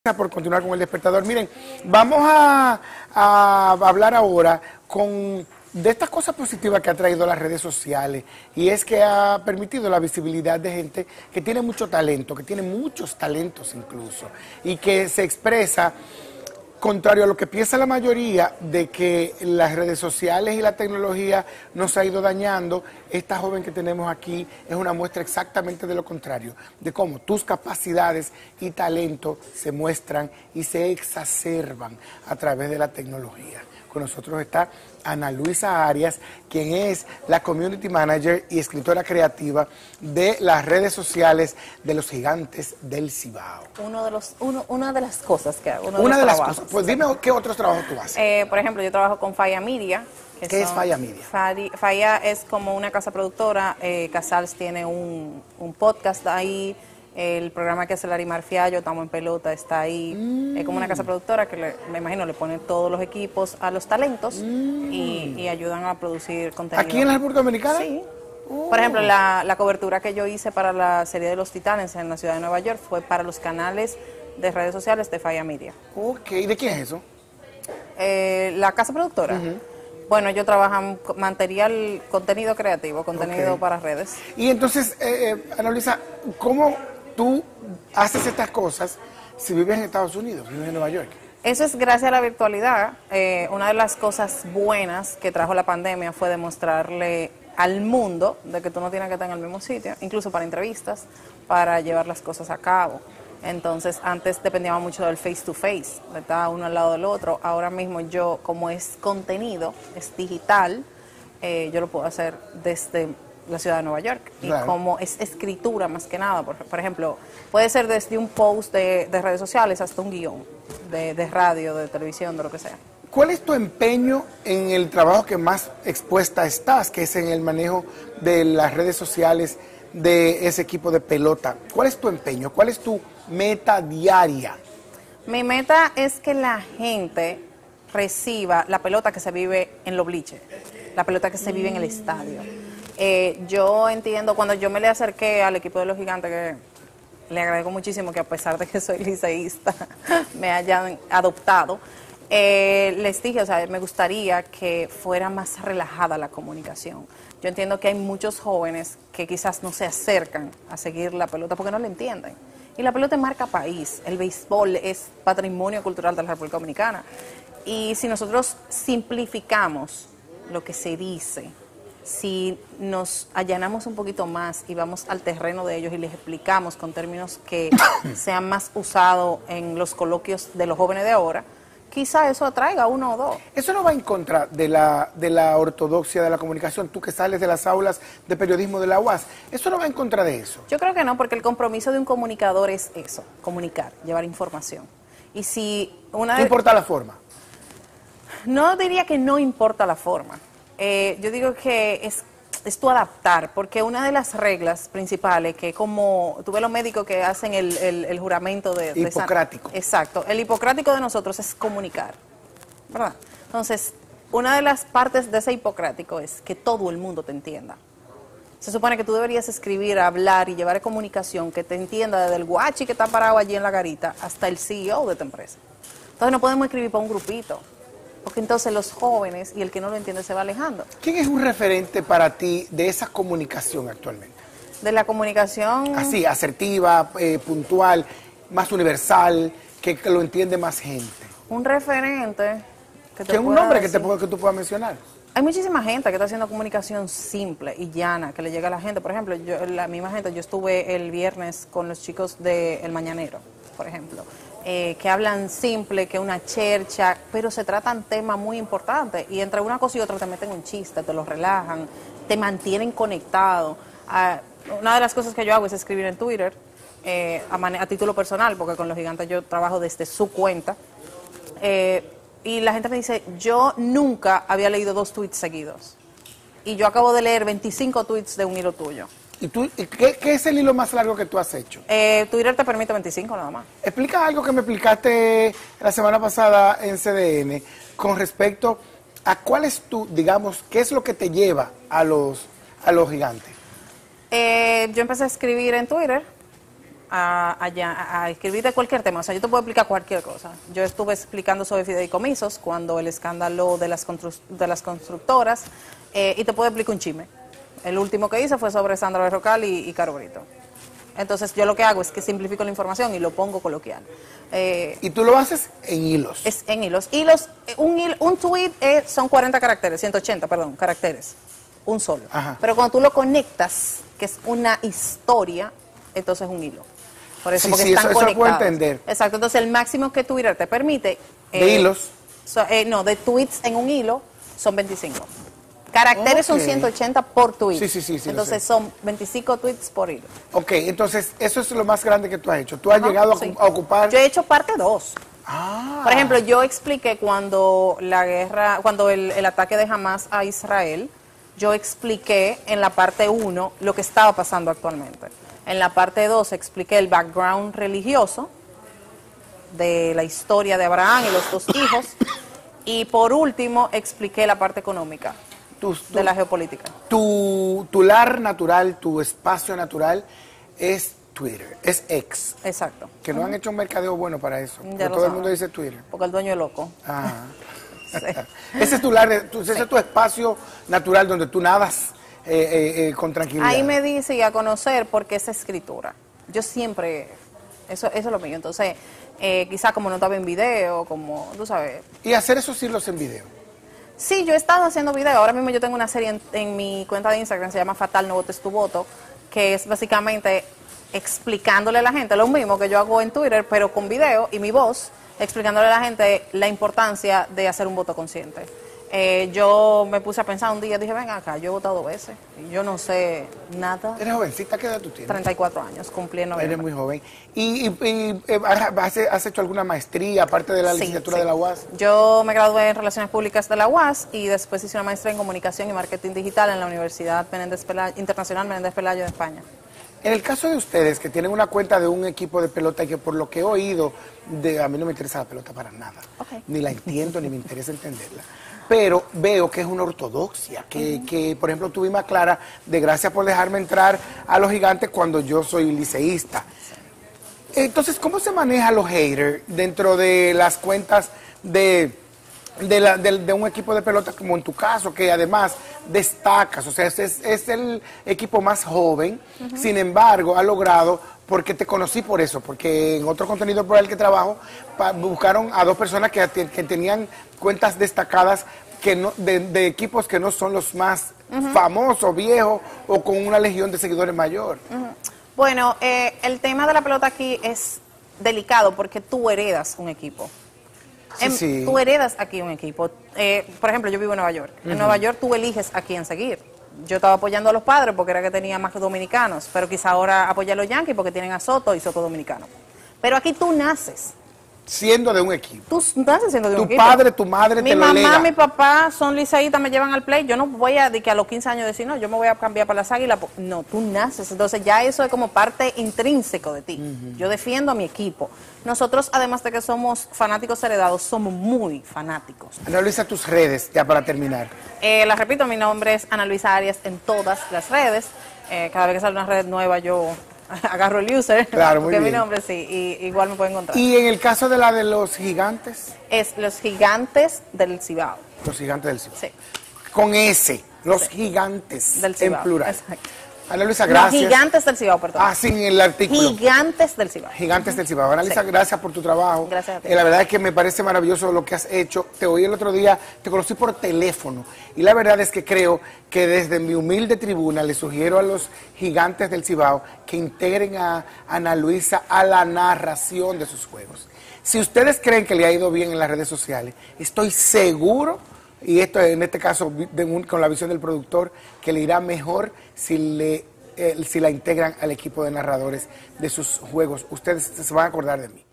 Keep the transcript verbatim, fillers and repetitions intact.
Por continuar con el despertador. Miren, vamos a, a hablar ahora con de estas cosas positivas que ha traído las redes sociales, y es que ha permitido la visibilidad de gente que tiene mucho talento, que tiene muchos talentos incluso, y que se expresa contrario a lo que piensa la mayoría de que las redes sociales y la tecnología nos ha ido dañando. Esta joven que tenemos aquí es una muestra exactamente de lo contrario, de cómo tus capacidades y talento se muestran y se exacerban a través de la tecnología. Con nosotros está Ana Luisa Arias, quien es la Community Manager y escritora creativa de las redes sociales de los Gigantes del Cibao. Uno de los, uno, una de las cosas que hago. Una de, de las cosas. Pues dime qué otros trabajos tú haces. Eh, por ejemplo, yo trabajo con Falla Media. Que ¿Qué son, es Falla Media? Falla es como una casa productora. Eh, Casals tiene un, un podcast ahí. El programa que hace Larimar Fiallo, Estamos en Pelota, está ahí. Mm. Es como una casa productora que le, me imagino le pone todos los equipos a los talentos mm. y, y ayudan a producir contenido. ¿Aquí en la República Dominicana? Sí. Oh. Por ejemplo, la, la cobertura que yo hice para la serie de los Titanes en la ciudad de Nueva York fue para los canales de redes sociales de Falla Media. Ok, ¿de quién es eso? Eh, la casa productora. Uh-huh. Bueno, ellos trabajan material, contenido creativo, contenido okay. para redes. Y entonces, eh, eh, Ana Luisa, ¿cómo tú haces estas cosas si vives en Estados Unidos, vives en Nueva York? Eso es gracias a la virtualidad. Eh, una de las cosas buenas que trajo la pandemia fue demostrarle al mundo de que tú no tienes que estar en el mismo sitio, incluso para entrevistas, para llevar las cosas a cabo. Entonces, antes dependíamos mucho del face to face, de estar uno al lado del otro. Ahora mismo yo, como es contenido, es digital, eh, yo lo puedo hacer desde la ciudad de Nueva York. Claro. Y como es escritura más que nada, por, por ejemplo, puede ser desde un post de, de redes sociales hasta un guión de, de radio, de televisión, de lo que sea. ¿Cuál es tu empeño en el trabajo que más expuesta estás, que es en el manejo de las redes sociales de ese equipo de pelota? ¿Cuál es tu empeño? ¿Cuál es tu meta diaria? Mi meta es que la gente reciba la pelota que se vive en los bleachers, la pelota que se vive en el estadio. Eh, yo entiendo, cuando yo me le acerqué al equipo de los Gigantes, que le agradezco muchísimo que a pesar de que soy liceísta, me hayan adoptado, eh, les dije, o sea, me gustaría que fuera más relajada la comunicación. Yo entiendo que hay muchos jóvenes que quizás no se acercan a seguir la pelota porque no la entienden. Y la pelota marca país, el béisbol es patrimonio cultural de la República Dominicana. Y si nosotros simplificamos lo que se dice, si nos allanamos un poquito más y vamos al terreno de ellos y les explicamos con términos que sean más usados en los coloquios de los jóvenes de ahora, quizá eso atraiga uno o dos. Eso no va en contra de la, de la ortodoxia de la comunicación, tú que sales de las aulas de periodismo de la U A S, ¿eso no va en contra de eso? Yo creo que no, porque el compromiso de un comunicador es eso, comunicar, llevar información. Y si una ¿No importa la forma? No diría que no importa la forma. Eh, yo digo que es, es tu adaptar, porque una de las reglas principales, que como tú ves los médicos que hacen el, el, el juramento de... Hipocrático. De exacto, el hipocrático de nosotros es comunicar, ¿verdad? Entonces, una de las partes de ese hipocrático es que todo el mundo te entienda. Se supone que tú deberías escribir, hablar y llevar comunicación que te entienda desde el guachi que está parado allí en la garita hasta el C E O de tu empresa. Entonces no podemos escribir para un grupito, porque entonces los jóvenes y el que no lo entiende se va alejando. ¿Quién es un referente para ti de esa comunicación actualmente? De la comunicación... Así, asertiva, eh, puntual, más universal, que, que lo entiende más gente. Un referente... Que te ¿Qué un nombre que, te, que tú puedas mencionar? Hay muchísima gente que está haciendo comunicación simple y llana, que le llega a la gente. Por ejemplo, yo, la misma gente, yo estuve el viernes con los chicos de El Mañanero, por ejemplo. Eh, que hablan simple, que una chercha, pero se tratan temas muy importantes y entre una cosa y otra te meten un chiste, te lo relajan, te mantienen conectado. Uh, una de las cosas que yo hago es escribir en Twitter eh, a, a título personal, porque con los Gigantes yo trabajo desde su cuenta, eh, y la gente me dice, yo nunca había leído dos tweets seguidos y yo acabo de leer veinticinco tweets de un hilo tuyo. ¿Y tú, y qué, qué es el hilo más largo que tú has hecho? Eh, Twitter te permite veinticinco nada más. Explica algo que me explicaste la semana pasada en C D N con respecto a cuál es tu, digamos, qué es lo que te lleva a los, a los Gigantes. Eh, yo empecé a escribir en Twitter a, a, a escribir de cualquier tema. O sea, yo te puedo explicar cualquier cosa. Yo estuve explicando sobre fideicomisos cuando el escándalo de las, constru de las constructoras, eh, y te puedo explicar un chisme. El último que hice fue sobre Sandra Berrocal y, y Caro Brito. Entonces, yo lo que hago es que simplifico la información y lo pongo coloquial. Eh, y tú lo haces en hilos. Es en hilos. Hilos, un, hil, un tweet eh, son cuarenta caracteres, ciento ochenta, perdón, caracteres. Un solo. Ajá. Pero cuando tú lo conectas, que es una historia, entonces es un hilo. Por eso, sí, porque sí, están eso, conectados. eso lo puedo entender. Exacto. Entonces, el máximo que Twitter te permite... ¿De eh, hilos? So, eh, no, de tweets en un hilo son veinticinco. Caracteres Okay. son ciento ochenta por tweet. Sí, sí, sí, sí. Entonces, son veinticinco tweets por hilo. Ok, entonces, eso es lo más grande que tú has hecho. Tú has Ajá, llegado a, sí. a ocupar... Yo he hecho parte dos. Ah. Por ejemplo, yo expliqué cuando la guerra, cuando el, el ataque de Hamas a Israel, yo expliqué en la parte uno lo que estaba pasando actualmente. En la parte dos expliqué el background religioso de la historia de Abraham y los dos hijos. Y por último, expliqué la parte económica Tu, tu, de la geopolítica. Tu, tu lar natural, tu espacio natural es Twitter, es X. Exacto. Que no han hecho un mercadeo bueno para eso. Ya Porque lo todo el saben. mundo dice Twitter. Porque el dueño es loco. Ah. Sí. Ese es tu lar, de- tu- ese Sí. es tu espacio natural donde tú nadas eh, eh, eh, con tranquilidad. Ahí me dice y a conocer porque es escritura. Yo siempre, eso, eso es lo mío. Entonces, eh, quizás como no estaba en video, como, tú sabes. Y hacer esos hilos en video. Sí, yo he estado haciendo video. Ahora mismo yo tengo una serie en, en mi cuenta de Instagram, se llama Fatal No Votes Tu Voto, que es básicamente explicándole a la gente lo mismo que yo hago en Twitter, pero con video y mi voz, explicándole a la gente la importancia de hacer un voto consciente. Eh, yo me puse a pensar un día, dije, ven acá, yo he votado dos veces, y yo no sé nada. Eres jovencita, ¿qué edad tú tienes? treinta y cuatro años, cumplí en noviembre. Eres muy joven. ¿Y, y, y, eh, has, has hecho alguna maestría aparte de la Sí, licenciatura sí. de la U A S? Yo me gradué en Relaciones Públicas de la U A S y después hice una maestría en Comunicación y Marketing Digital en la Universidad Menéndez Pelayo, Internacional Menéndez Pelayo de España. En el caso de ustedes, que tienen una cuenta de un equipo de pelota y que por lo que he oído, de, a mí no me interesa la pelota para nada, Okay. ni la entiendo, ni me interesa entenderla, pero veo que es una ortodoxia, que, uh-huh. que por ejemplo tú y Clara, de gracias por dejarme entrar a los gigantes cuando yo soy liceísta. Entonces, ¿cómo se maneja los haters dentro de las cuentas de... De, la, de, de un equipo de pelota como en tu caso, que además destacas, o sea, es, es, es el equipo más joven, uh-huh. sin embargo, ha logrado, porque te conocí por eso, porque en otro contenido por el que trabajo, pa, buscaron a dos personas que, que tenían cuentas destacadas que no, de, de equipos que no son los más uh-huh. famosos, viejos, o con una legión de seguidores mayor. Uh-huh. Bueno, eh, el tema de la pelota aquí es delicado porque tú heredas un equipo. Sí, En, sí. Tú heredas aquí un equipo. Eh, por ejemplo, yo vivo en Nueva York. En uh-huh. Nueva York tú eliges a quién seguir. Yo estaba apoyando a los Padres porque era que tenía más dominicanos, pero quizá ahora apoya a los Yankees porque tienen a Soto y Soto dominicano. Pero aquí tú naces. Siendo de un equipo. Tú naces siendo de tu un equipo. Tu padre, tu madre mi te lo mamá, lega. mi papá son liceístas, me llevan al play. Yo no voy a, de que a los quince años decir, no, yo me voy a cambiar para las Águilas. No, tú naces. Entonces ya eso es como parte intrínseco de ti. Uh-huh. Yo defiendo a mi equipo. Nosotros, además de que somos fanáticos heredados, somos muy fanáticos. Ana Luisa, tus redes, ya para terminar. Eh, la repito, mi nombre es Ana Luisa Arias en todas las redes. Eh, cada vez que sale una red nueva, yo agarro el user. Claro, muy porque bien. mi nombre sí, y, igual me pueden encontrar. ¿Y en el caso de la de los gigantes? Es Los Gigantes del Cibao. Los gigantes del Cibao. Sí. Con S, los sí. gigantes del Cibao. en plural. Exacto. Ana Luisa, gracias. No, Gigantes del Cibao, perdón. Ah, sí, en el artículo. Gigantes del Cibao. Gigantes del Cibao. Ana Luisa, Sí. gracias por tu trabajo. Gracias a ti. Eh, la verdad es que me parece maravilloso lo que has hecho. Te oí el otro día, te conocí por teléfono. Y la verdad es que creo que desde mi humilde tribuna le sugiero a los gigantes del Cibao que integren a Ana Luisa a la narración de sus juegos. Si ustedes creen que le ha ido bien en las redes sociales, estoy seguro, y esto en este caso de un, con la visión del productor, que le irá mejor si le eh, si la integran al equipo de narradores de sus juegos. Ustedes se van a acordar de mí.